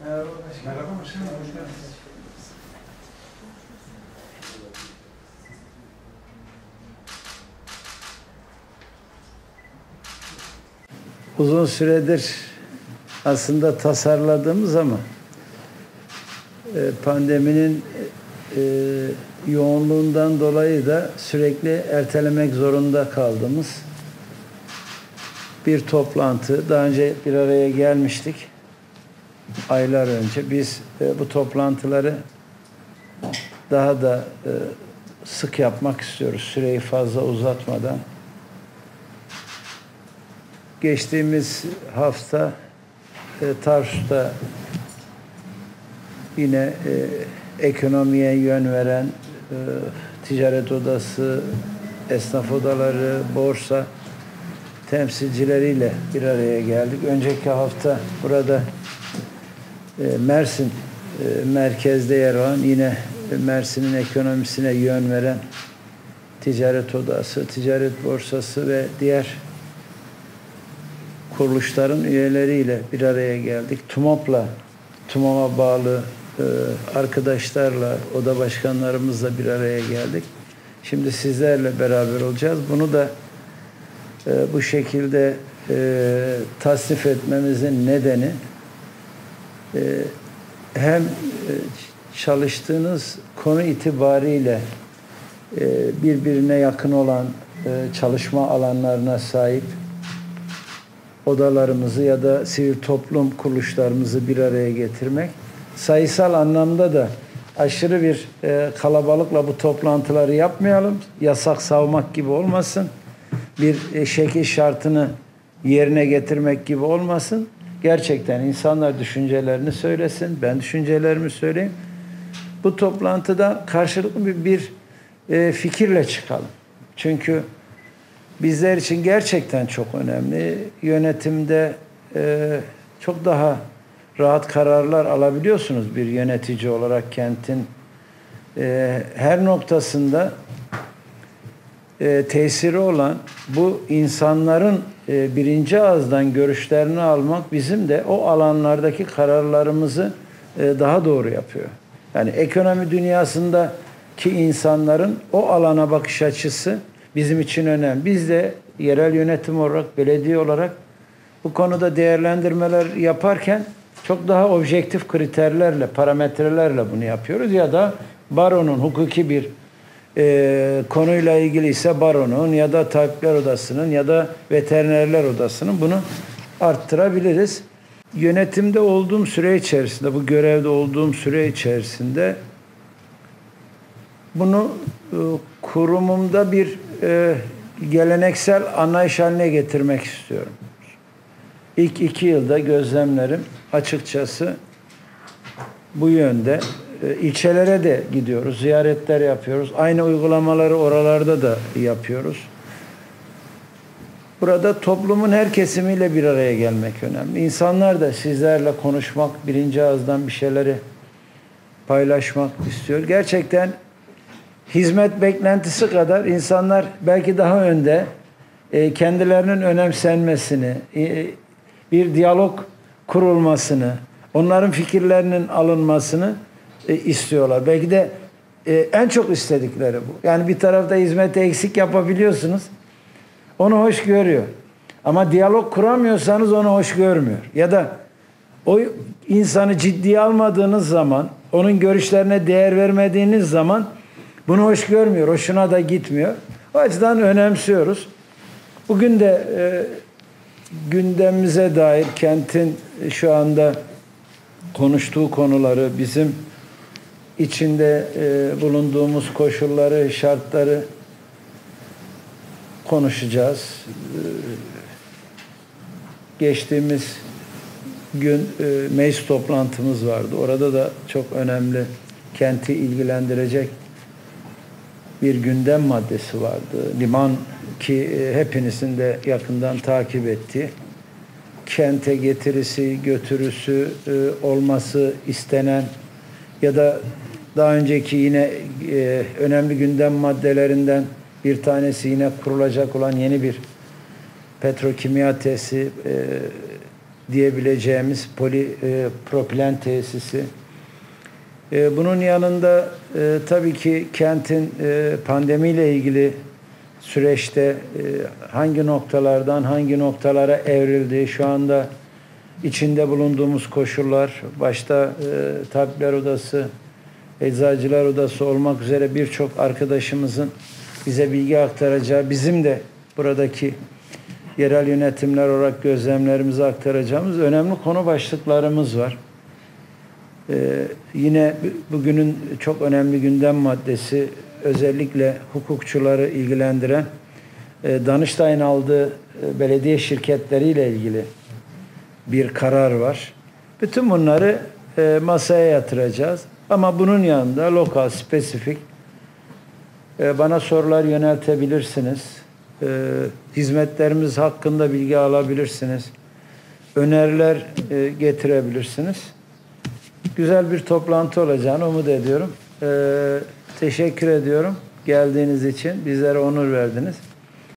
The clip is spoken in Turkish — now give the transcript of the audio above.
Merhaba başkanım, hoş geldiniz. Uzun süredir aslında tasarladığımız ama pandeminin yoğunluğundan dolayı da sürekli ertelemek zorunda kaldığımız bir toplantı. Daha önce bir araya gelmiştik. Aylar önce. Biz bu toplantıları daha da sık yapmak istiyoruz. Süreyi fazla uzatmadan. Geçtiğimiz hafta Tarsus'ta yine ekonomiye yön veren ticaret odası, esnaf odaları, borsa temsilcileriyle bir araya geldik. Önceki hafta burada Mersin merkezde yer alan, yine Mersin'in ekonomisine yön veren ticaret odası, ticaret borsası ve diğer kuruluşların üyeleriyle bir araya geldik. TUMOP'a bağlı arkadaşlarla, oda başkanlarımızla bir araya geldik. Şimdi sizlerle beraber olacağız. Bunu da bu şekilde tasnif etmemizin nedeni hem çalıştığınız konu itibariyle birbirine yakın olan çalışma alanlarına sahip odalarımızı ya da sivil toplum kuruluşlarımızı bir araya getirmek. Sayısal anlamda da aşırı bir kalabalıkla bu toplantıları yapmayalım. Yasak savmak gibi olmasın. Bir şekil şartını yerine getirmek gibi olmasın. Gerçekten insanlar düşüncelerini söylesin. Ben düşüncelerimi söyleyeyim. Bu toplantıda karşılıklı bir fikirle çıkalım. Çünkü bizler için gerçekten çok önemli. Yönetimde çok daha rahat kararlar alabiliyorsunuz bir yönetici olarak kentin her noktasında tesiri olan bu insanların birinci ağızdan görüşlerini almak bizim de o alanlardaki kararlarımızı daha doğru yapıyor. Yani ekonomi dünyasındaki insanların o alana bakış açısı bizim için önemli. Biz de yerel yönetim olarak, belediye olarak bu konuda değerlendirmeler yaparken çok daha objektif kriterlerle, parametrelerle bunu yapıyoruz. Ya da baronun hukuki bir konuyla ilgili ise baronun ya da tabipler odasının ya da veterinerler odasının bunu arttırabiliriz. Yönetimde olduğum süre içerisinde, bu görevde olduğum süre içerisinde bunu kurumumda bir geleneksel anlayış haline getirmek istiyorum. İlk 2 yılda gözlemlerim açıkçası bu yönde. İlçelere de gidiyoruz, ziyaretler yapıyoruz. Aynı uygulamaları oralarda da yapıyoruz. Burada toplumun her kesimiyle bir araya gelmek önemli. İnsanlar da sizlerle konuşmak, birinci ağızdan bir şeyleri paylaşmak istiyor. Gerçekten hizmet beklentisi kadar insanlar belki daha önde kendilerinin önemsenmesini, bir diyalog kurulmasını, onların fikirlerinin alınmasını istiyorlar. Belki de en çok istedikleri bu. Yani bir tarafta hizmeti eksik yapabiliyorsunuz. Onu hoş görüyor. Ama diyalog kuramıyorsanız onu hoş görmüyor. Ya da o insanı ciddiye almadığınız zaman, onun görüşlerine değer vermediğiniz zaman bunu hoş görmüyor. Hoşuna da gitmiyor. O açıdan önemsiyoruz. Bugün de gündemimize dair kentin şu anda konuştuğu konuları, bizim içinde bulunduğumuz koşulları, şartları konuşacağız. Geçtiğimiz gün meclis toplantımız vardı. Orada da çok önemli, kenti ilgilendirecek bir gündem maddesi vardı. Liman, ki hepinizin de yakından takip ettiği, kente getirisi, götürüsü olması istenen ya da daha önceki yine önemli gündem maddelerinden bir tanesi yine kurulacak olan yeni bir petrokimya tesisi diyebileceğimiz polipropilen tesisi. Bunun yanında tabii ki kentin pandemiyle ilgili süreçte hangi noktalardan hangi noktalara evrildiği, şu anda içinde bulunduğumuz koşullar, başta Tabipler Odası, Eczacılar Odası olmak üzere birçok arkadaşımızın bize bilgi aktaracağı, bizim de buradaki yerel yönetimler olarak gözlemlerimizi aktaracağımız önemli konu başlıklarımız var. Yine bugünün çok önemli gündem maddesi, özellikle hukukçuları ilgilendiren Danıştay'ın aldığı belediye şirketleriyle ilgili bir karar var. Bütün bunları masaya yatıracağız. Ama bunun yanında lokal, spesifik bana sorular yöneltebilirsiniz. Hizmetlerimiz hakkında bilgi alabilirsiniz. Öneriler getirebilirsiniz. Güzel bir toplantı olacağını umut ediyorum. Teşekkür ediyorum geldiğiniz için. Bizlere onur verdiniz.